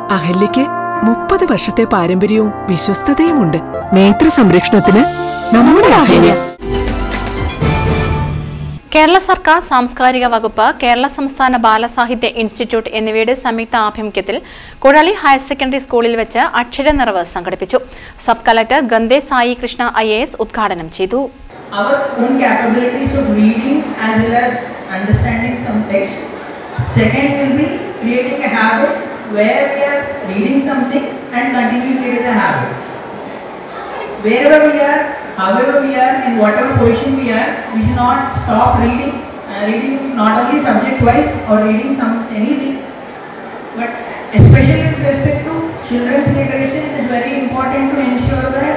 അഹല്യയ്ക്ക് 30 വർഷത്തെ പാരമ്പര്യവും വിശ്വസ്തതയുമുണ്ട്. നേത്ര സംരക്ഷണത്തിന് നമ്മുടെ അഹല്യ. കേരള സർക്കാർ സാംസ്കാരിക വകുപ്പ്, കേരള സംസ്ഥാന ബാലസാഹിത്യ ഇൻസ്റ്റിറ്റ്യൂട്ട് എന്നിവയുടെ സംയുക്ത ആഭിമുഖ്യത്തിൽ കുഴളി ഹയർ സെക്കൻഡറി സ്കൂളിൽ വെച്ച് അക്ഷരനിറവ് സംഘടിപ്പിച്ചു. Sub collector Gandhe Sai Krishna IAS ഉദ്ഘാടനം ചെയ്തു. Our own capabilities of reading as well as understanding some text. Second will be creating a habit where we are reading something and continuing it as a habit. Wherever we are, however we are, in whatever position we are, we should not stop reading. Reading not only subject wise or reading anything, but especially with respect to children's literature, it is very important to ensure that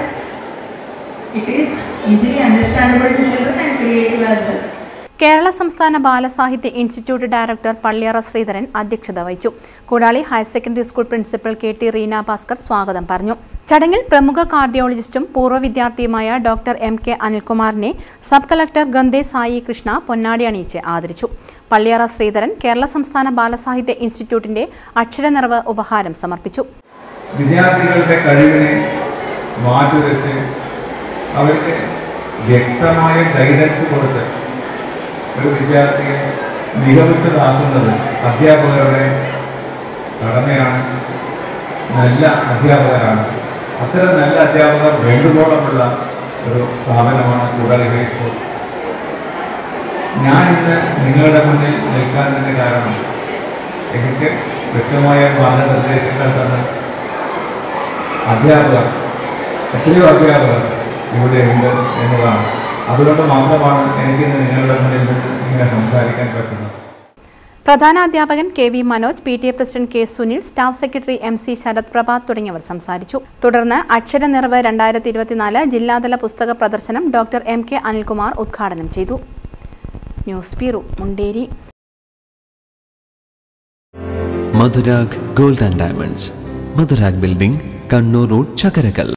it is easily understandable to children and creative as well. Kerala സംസ്ഥാന ബാലസാഹിത്യ institute director പള്ളിയറ ശ്രീധരൻ അധ്യക്ഷത വഹിച്ചു. Koodali higher secondary school principal KT Reena Bhaskar സ്വാഗതം പറഞ്ഞു. ചടങ്ങിൽ പ്രമുഖ കാർഡിയോളജിസ്റ്റും പൂർവ്വ വിദ്യാർത്ഥിയുമായ ഡോക്ടർ MK അനിൽകുമാറിനെ സബ് കളക്ടർ ഗന്ധേ സായി കൃഷ്ണ പൊന്നാടി അണിയിച്ച് ആദരിച്ചു. പള്ളിയറ ശ്രീധരൻ കേരള സംസ്ഥാന ബാലസാഹിത്യ ഇൻസ്റ്റിറ്റ്യൂട്ടിന്റെ അക്ഷരനിറവ് ഉപഹാരം സമർപ്പിച്ചു. വിദ്യാർത്ഥികളുടെ കഴിവിനെ മാറ്റിവെച്ച് അവർക്ക് വ്യക്തമായ ഗൈഡൻസ് കൊടുത്ത് ഒരു വിദ്യാർത്ഥിയെ മികവുറ്റതാക്കുന്നത് അധ്യാപകരുടെ കടമയാണ്. നല്ല അധ്യാപകരാണ്. അത്തരം നല്ല അധ്യാപകർ വേണ്ടുവോളമുള്ള ഒരു സ്ഥാപനമാണ് കുഴളി ഹൈസ്കൂൾ. ഞാനിന്ന് നിങ്ങളുടെ മുന്നിൽ നിൽക്കാനതിൻ്റെ കാരണം എനിക്ക് വ്യക്തമായ മാർഗനിർദ്ദേശങ്ങൾ തന്ന അധ്യാപകർ, എത്രയോ അധ്യാപകർ ഇവിടെയുണ്ട് എന്നതാണ്. അതുകൊണ്ട് മാത്രമാണ് എനിക്കിന്ന് നിങ്ങളുടെ മുന്നിൽ ഇങ്ങനെ സംസാരിക്കാൻ പറ്റുന്നത്. പ്രധാനാധ്യാപകൻ KV Manoj, PTA president K Sunil, staff secretary MC Sarath Prabhath തുടങ്ങിയവർ സംസാരിച്ചു. തുടർന്ന് അക്ഷരനിറവ് 2024 ജില്ലാതല പുസ്തക പ്രദർശനം ഡോക്ടർ MK അനിൽകുമാർ ഉദ്ഘാടനം ചെയ്തു. News bureau, Munderi. Madhurag gold and diamonds, Madhurag building, Kannur road, Chakkarakal.